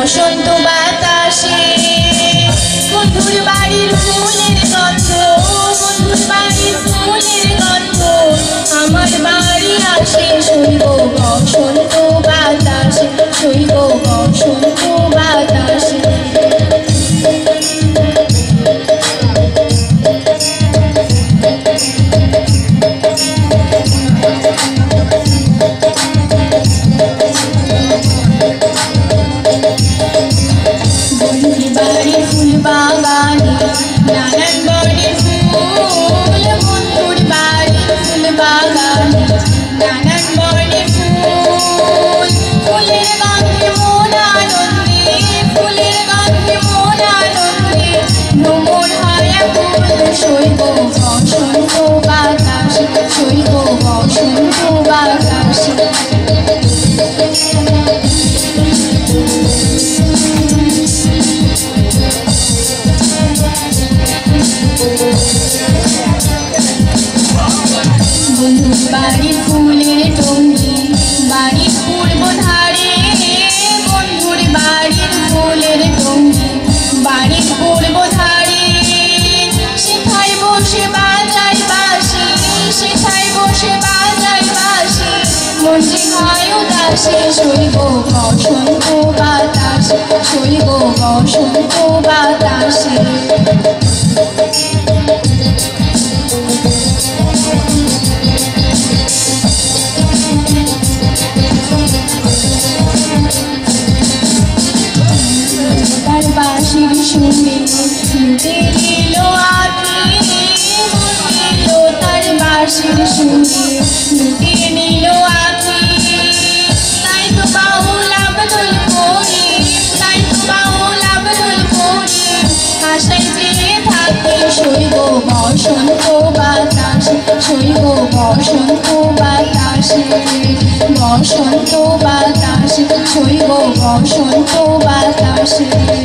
বসন্ত বাতাসে বন্ধুর বাড়ির ফুলের গন্ধ, বন্ধুর বাড়ির ফুলের গন্ধ আমার বাড়ি আসে। শৈব বসন্ত বাতাসে, শৈব বসন্ত বাতাসে। বন্ধুর বাড়ির ফুল বাগানে নানান বনের ফুল, বন্ধুর বাড়ির ফুল বাগানে নানান বনের ফুল। ফুলের গন্ধে মন আনন্দে, ফুলের গন্ধে মন আনন্দে ভ্রমণ হয় আকুল। শৈব বসন্ত বাতাসে, শৈব বসন্ত বাতাসে। বন্ধুর বাড়ির ফুলের টঙ্গি বাড়ির পূর্ব ধারে, বন্ধুর বাড়ির ফুলের টঙ্গি বাড়ির পূর্ব ধারে। সেথায় বসে বাজাই বাঁশি, সেথায় বসে বাজাই বাঁশি মন যে হয় উদাসে। শৈব বসন্ত বাতাসে, শৈব বসন্ত বাতাসে। তার বাঁশির সুরে লুটে নিল আঁখি, নিল তার বাঁশির সুরে লুটে নিল আঁখি। তাই তো বাউল আব্দুল করিম, তাই তো বাউল আব্দুল করিম আশায় চেয়ে থাকে। শৈব বসন্ত বাতাসে, শৈব বসন্ত বাতাসে, বসন্ত বাতাসে, শৈব বসন্ত বাতাসে।